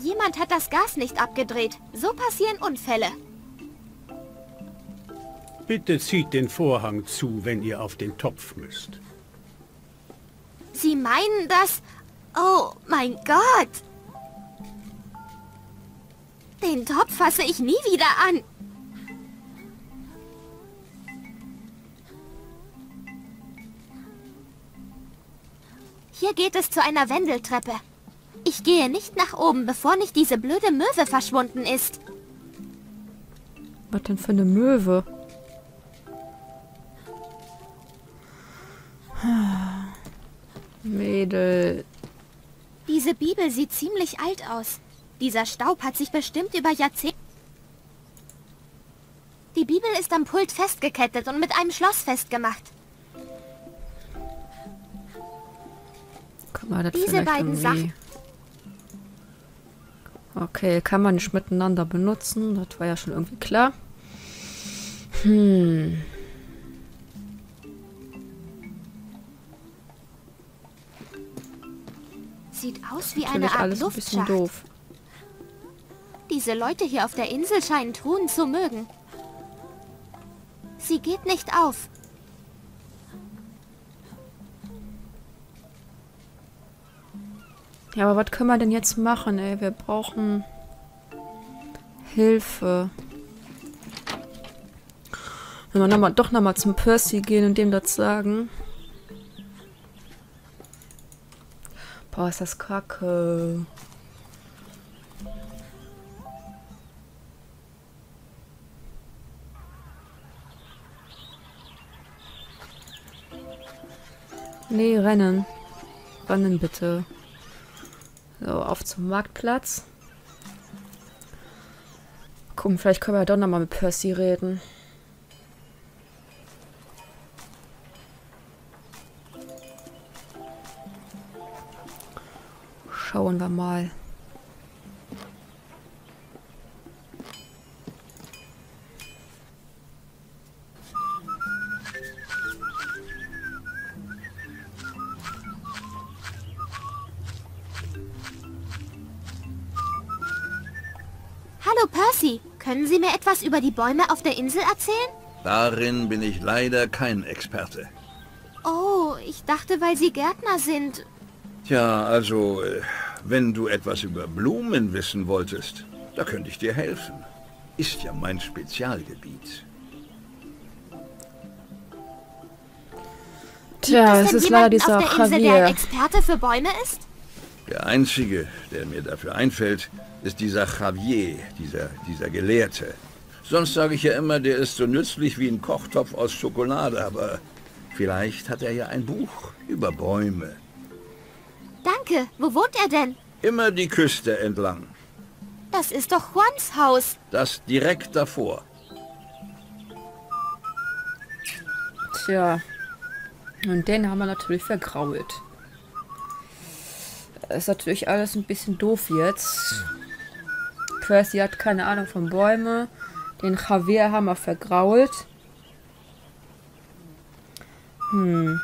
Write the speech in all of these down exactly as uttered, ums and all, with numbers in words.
Jemand hat das Gas nicht abgedreht. So passieren Unfälle. Bitte zieht den Vorhang zu, wenn ihr auf den Topf müsst. Sie meinen das... Oh mein Gott! Den Topf fasse ich nie wieder an. Hier geht es zu einer Wendeltreppe. Ich gehe nicht nach oben, bevor nicht diese blöde Möwe verschwunden ist. Was denn für eine Möwe? Mädel. Diese Bibel sieht ziemlich alt aus. Dieser Staub hat sich bestimmt über Jahrzehnte... Die Bibel ist am Pult festgekettet und mit einem Schloss festgemacht. Kann man das Diese vielleicht beiden irgendwie... Sachen... Okay, kann man nicht miteinander benutzen. Das war ja schon irgendwie klar. Hm... Sieht aus wie Natürlich eine Art alles ein bisschen Luftschacht. doof. Diese Leute hier auf der Insel scheinen Truhen zu mögen. Sie geht nicht auf. Ja, aber was können wir denn jetzt machen, ey? Wir brauchen Hilfe. Wenn wir noch mal, doch nochmal zum Percy gehen und dem das sagen. Boah, ist das kacke. Nee, rennen. Rennen bitte. So, auf zum Marktplatz. Gucken, vielleicht können wir ja doch nochmal mit Percy reden. Schauen wir mal. Hallo Percy, können Sie mir etwas über die Bäume auf der Insel erzählen? Darin bin ich leider kein Experte. Oh, ich dachte, weil Sie Gärtner sind. Tja, also, äh, wenn du etwas über Blumen wissen wolltest, da könnte ich dir helfen. Ist ja mein Spezialgebiet. Tja, Gibt es es ist denn leider jemanden dieser auf der Insel, der ein Javier. Experte für Bäume ist? Der einzige, der mir dafür einfällt, ist dieser Javier, dieser, dieser Gelehrte. Sonst sage ich ja immer, der ist so nützlich wie ein Kochtopf aus Schokolade, aber vielleicht hat er ja ein Buch über Bäume. Danke, wo wohnt er denn? Immer die Küste entlang. Das ist doch Juans Haus. Das direkt davor. Tja. Und den haben wir natürlich vergrault. Ist natürlich alles ein bisschen doof jetzt. Percy hat keine Ahnung von Bäumen. Den Javier haben wir vergrault. Hm.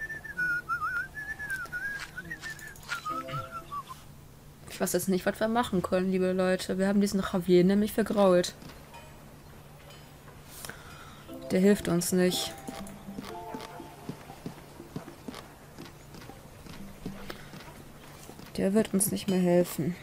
Ich weiß jetzt nicht, was wir machen können, liebe Leute. Wir haben diesen Javier nämlich vergrault. Der hilft uns nicht. Der wird uns nicht mehr helfen.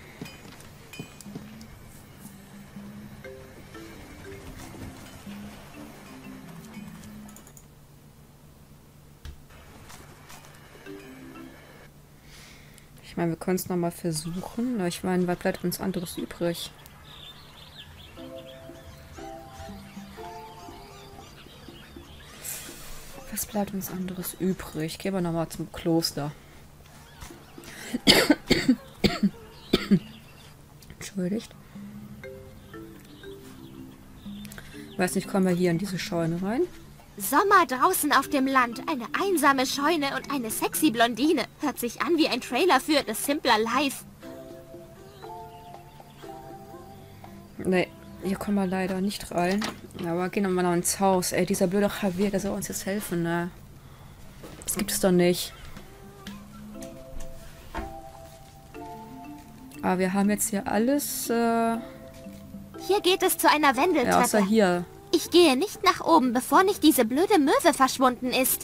Ich meine, wir können es nochmal versuchen. Aber ich meine, was bleibt uns anderes übrig? Was bleibt uns anderes übrig? Gehen wir nochmal zum Kloster. Entschuldigt. Ich weiß nicht, kommen wir hier in diese Scheune rein? Sommer draußen auf dem Land, eine einsame Scheune und eine sexy Blondine. Hört sich an wie ein Trailer für The Simpler Life. Nee, hier kommen wir leider nicht rein. Aber gehen wir mal noch ins Haus. Ey, dieser blöde Javier, der soll uns jetzt helfen, ne? Das gibt es doch nicht. Aber wir haben jetzt hier alles... Äh, Hier geht es zu einer ja, außer Wendeltreppe. hier. Ich gehe nicht nach oben, bevor nicht diese blöde Möwe verschwunden ist.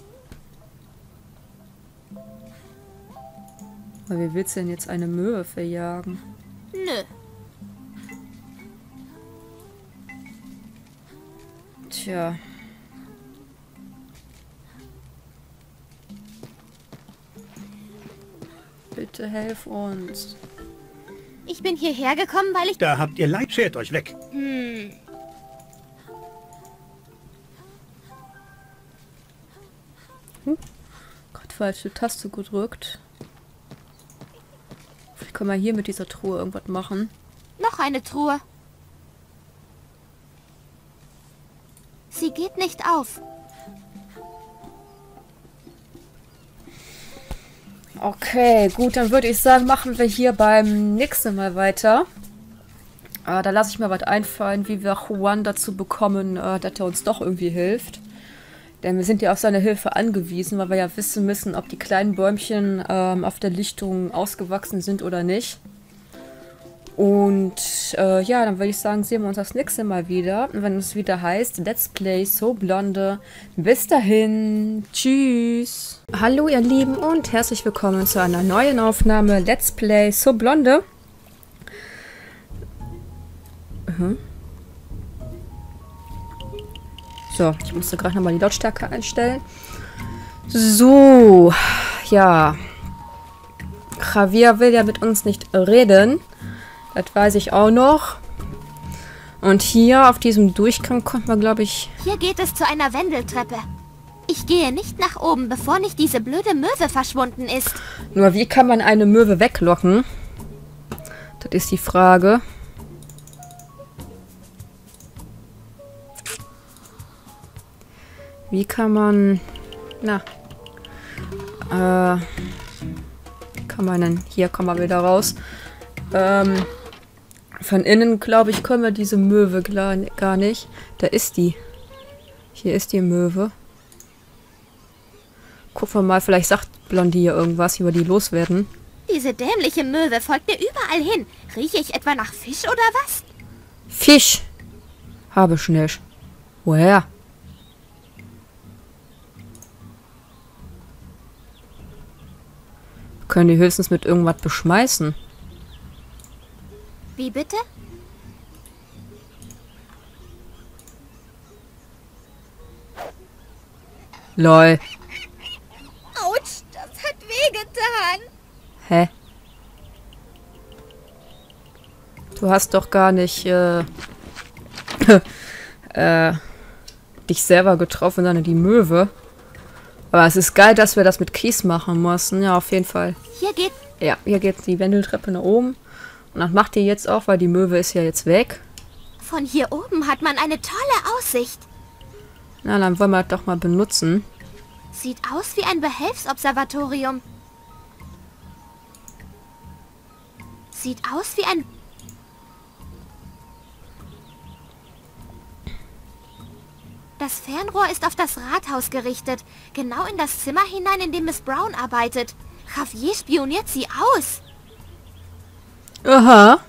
Aber wie willst du denn jetzt eine Möwe verjagen? Nö. Tja. Bitte helf uns. Ich bin hierher gekommen, weil ich... Da habt ihr Leid, schert euch weg. Hm. Gott, falsche Taste gedrückt. Vielleicht können wir hier mit dieser Truhe irgendwas machen. Noch eine Truhe. Sie geht nicht auf. Okay, gut, dann würde ich sagen, machen wir hier beim nächsten Mal weiter. Äh, da lasse ich mir was einfallen, wie wir Juan dazu bekommen, äh, dass er uns doch irgendwie hilft. Denn wir sind ja auf seine Hilfe angewiesen, weil wir ja wissen müssen, ob die kleinen Bäumchen ähm, auf der Lichtung ausgewachsen sind oder nicht. Und äh, ja, dann würde ich sagen, sehen wir uns das nächste Mal wieder. Und wenn es wieder heißt, Let's Play So Blonde. Bis dahin. Tschüss. Hallo ihr Lieben und herzlich willkommen zu einer neuen Aufnahme Let's Play So Blonde. Mhm. So, ich musste gerade nochmal die Lautstärke einstellen. So, ja. Javier will ja mit uns nicht reden. Das weiß ich auch noch. Und hier auf diesem Durchgang kommt man, glaube ich... Hier geht es zu einer Wendeltreppe. Ich gehe nicht nach oben, bevor nicht diese blöde Möwe verschwunden ist. Nur wie kann man eine Möwe weglocken? Das ist die Frage. Wie kann man... Na. Äh... Wie kann man denn... Hier kommen wir wieder raus. Ähm... Von innen, glaube ich, können wir diese Möwe gar nicht. Da ist die. Hier ist die Möwe. Gucken wir mal, vielleicht sagt Blondie hier irgendwas, wie wir die loswerden. Diese dämliche Möwe folgt mir überall hin. Rieche ich etwa nach Fisch oder was? Fisch! Habe ich nicht. Woher? Können die höchstens mit irgendwas beschmeißen. Wie bitte? Lol. Autsch, das hat wehgetan. Hä? Du hast doch gar nicht äh, äh, dich selber getroffen, sondern die Möwe. Aber es ist geil, dass wir das mit Kies machen mussten. Ja, auf jeden Fall. Hier geht... Ja, hier geht die Wendeltreppe nach oben. Und das macht ihr jetzt auch, weil die Möwe ist ja jetzt weg. Von hier oben hat man eine tolle Aussicht. Na, dann wollen wir das doch mal benutzen. Sieht aus wie ein Behelfsobservatorium. Sieht aus wie ein... Das Fernrohr ist auf das Rathaus gerichtet. Genau in das Zimmer hinein, in dem Miss Brown arbeitet. Javier spioniert sie aus. Aha.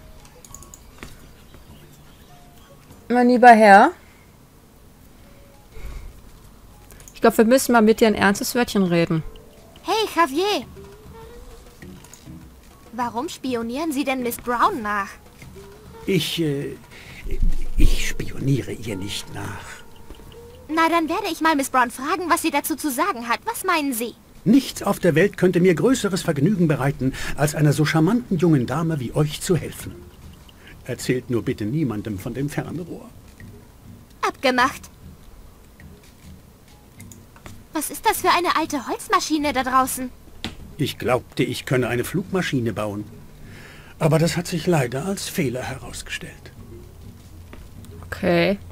Mein lieber Herr. Ich glaube, wir müssen mal mit dir ein ernstes Wörtchen reden. Hey, Javier. Warum spionieren Sie denn Miss Brown nach? Ich, äh, ich spioniere ihr nicht nach. Na, dann werde ich mal Miss Brown fragen, was sie dazu zu sagen hat. Was meinen Sie? Nichts auf der Welt könnte mir größeres Vergnügen bereiten, als einer so charmanten jungen Dame wie euch zu helfen. Erzählt nur bitte niemandem von dem Fernrohr. Abgemacht. Was ist das für eine alte Holzmaschine da draußen? Ich glaubte, ich könne eine Flugmaschine bauen. Aber das hat sich leider als Fehler herausgestellt. Okay.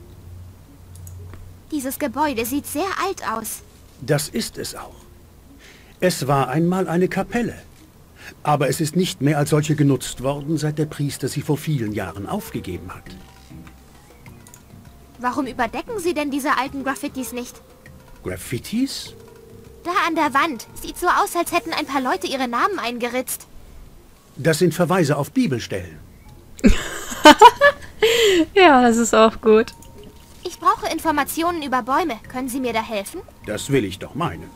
Dieses Gebäude sieht sehr alt aus. Das ist es auch. Es war einmal eine Kapelle. Aber es ist nicht mehr als solche genutzt worden, seit der Priester sie vor vielen Jahren aufgegeben hat. Warum überdecken Sie denn diese alten Graffitis nicht? Graffitis? Da an der Wand. Sieht so aus, als hätten ein paar Leute ihre Namen eingeritzt. Das sind Verweise auf Bibelstellen. Ja, das ist auch gut. Ich brauche Informationen über Bäume. Können Sie mir da helfen? Das will ich doch meinen.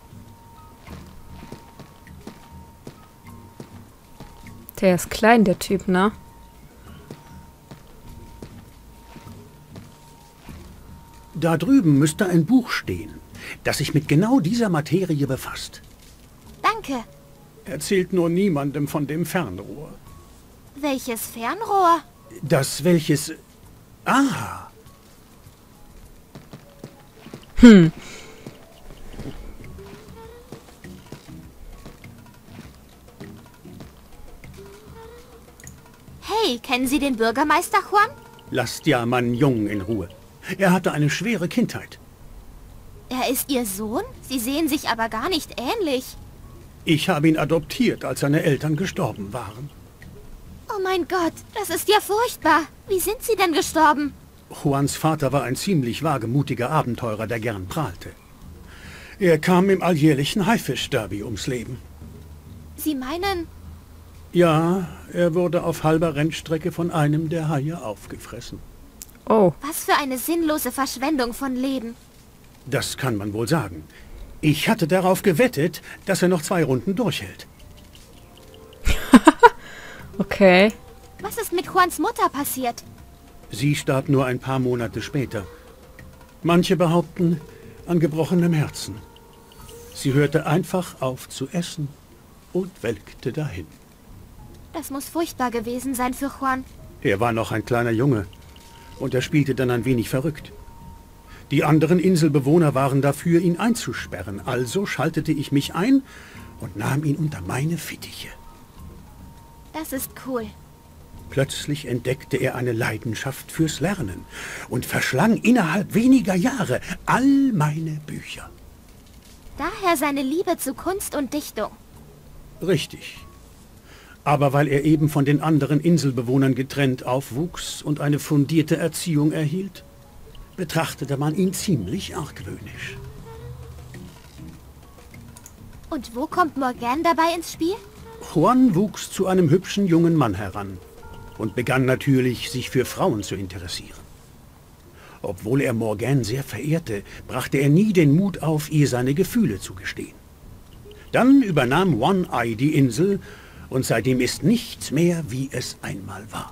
Der ist klein, der Typ, ne? Da drüben müsste ein Buch stehen, das sich mit genau dieser Materie befasst. Danke. Erzählt nur niemandem von dem Fernrohr. Welches Fernrohr? Das welches... Ah! Hm. Hey, kennen Sie den Bürgermeister Juan? Lasst ja meinen Jungen in Ruhe. Er hatte eine schwere Kindheit. Er ist Ihr Sohn? Sie sehen sich aber gar nicht ähnlich. Ich habe ihn adoptiert, als seine Eltern gestorben waren. Oh mein Gott, das ist ja furchtbar. Wie sind Sie denn gestorben? Juans Vater war ein ziemlich wagemutiger Abenteurer, der gern prahlte. Er kam im alljährlichen Haifisch-Derby ums Leben. Sie meinen... Ja, er wurde auf halber Rennstrecke von einem der Haie aufgefressen. Oh. Was für eine sinnlose Verschwendung von Leben. Das kann man wohl sagen. Ich hatte darauf gewettet, dass er noch zwei Runden durchhält. Okay. Was ist mit Juans Mutter passiert? Sie starb nur ein paar Monate später. Manche behaupten, an gebrochenem Herzen. Sie hörte einfach auf zu essen und welkte dahin. Das muss furchtbar gewesen sein für Juan. Er war noch ein kleiner Junge und er spielte dann ein wenig verrückt. Die anderen Inselbewohner waren dafür, ihn einzusperren. Also schaltete ich mich ein und nahm ihn unter meine Fittiche. Das ist cool. Plötzlich entdeckte er eine Leidenschaft fürs Lernen und verschlang innerhalb weniger Jahre all meine Bücher. Daher seine Liebe zu Kunst und Dichtung. Richtig. Aber weil er eben von den anderen Inselbewohnern getrennt aufwuchs und eine fundierte Erziehung erhielt, betrachtete man ihn ziemlich argwöhnisch. Und wo kommt Morgan dabei ins Spiel? Juan wuchs zu einem hübschen jungen Mann heran und begann natürlich, sich für Frauen zu interessieren. Obwohl er Morgan sehr verehrte, brachte er nie den Mut auf, ihr seine Gefühle zu gestehen. Dann übernahm One-Eye die Insel und seitdem ist nichts mehr, wie es einmal war.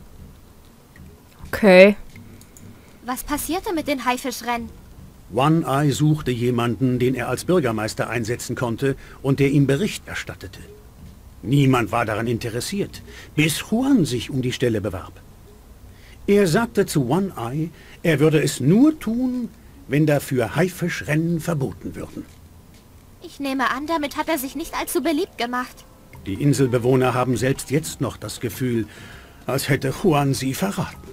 Okay. Was passierte mit den Haifischrennen? One-Eye suchte jemanden, den er als Bürgermeister einsetzen konnte und der ihm Bericht erstattete. Niemand war daran interessiert, bis Juan sich um die Stelle bewarb. Er sagte zu One-Eye, er würde es nur tun, wenn dafür Haifischrennen verboten würden. Ich nehme an, damit hat er sich nicht allzu beliebt gemacht. Die Inselbewohner haben selbst jetzt noch das Gefühl, als hätte Juan sie verraten.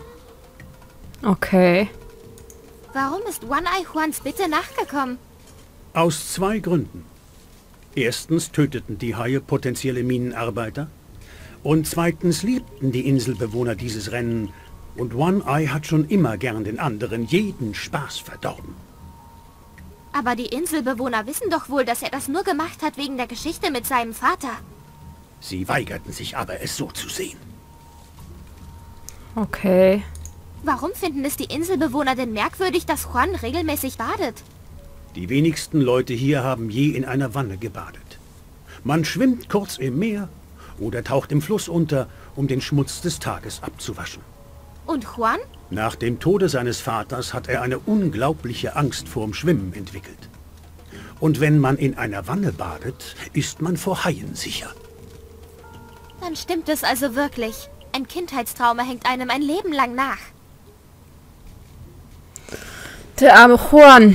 Okay. Warum ist One-Eye Juans Bitte nachgekommen? Aus zwei Gründen. Erstens töteten die Haie potenzielle Minenarbeiter. Und zweitens liebten die Inselbewohner dieses Rennen. Und One-Eye hat schon immer gern den anderen jeden Spaß verdorben. Aber die Inselbewohner wissen doch wohl, dass er das nur gemacht hat wegen der Geschichte mit seinem Vater. Sie weigerten sich aber, es so zu sehen. Okay. Warum finden es die Inselbewohner denn merkwürdig, dass Juan regelmäßig badet? Die wenigsten Leute hier haben je in einer Wanne gebadet. Man schwimmt kurz im Meer oder taucht im Fluss unter, um den Schmutz des Tages abzuwaschen. Und Juan? Nach dem Tode seines Vaters hat er eine unglaubliche Angst vorm Schwimmen entwickelt. Und wenn man in einer Wanne badet, ist man vor Haien sicher. Dann stimmt es also wirklich. Ein Kindheitstrauma hängt einem ein Leben lang nach. Der arme Juan.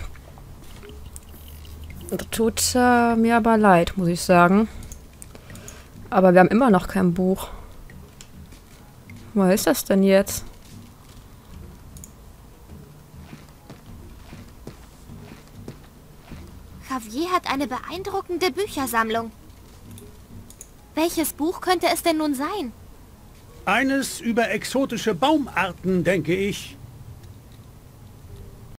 Das tut äh, mir aber leid, muss ich sagen. Aber wir haben immer noch kein Buch. Wo ist das denn jetzt? Javier hat eine beeindruckende Büchersammlung. Welches Buch könnte es denn nun sein? Eines über exotische Baumarten, denke ich.